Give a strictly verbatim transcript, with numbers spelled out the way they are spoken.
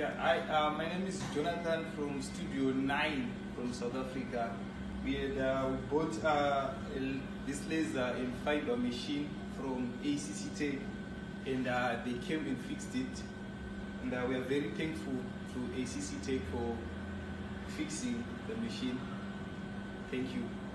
Yeah, I, uh, my name is Jonathan from Studio nine from South Africa. We had uh, bought uh, this laser and fiber machine from A C C Tech, and uh, they came and fixed it. And uh, we are very thankful to A C C Tech for fixing the machine. Thank you.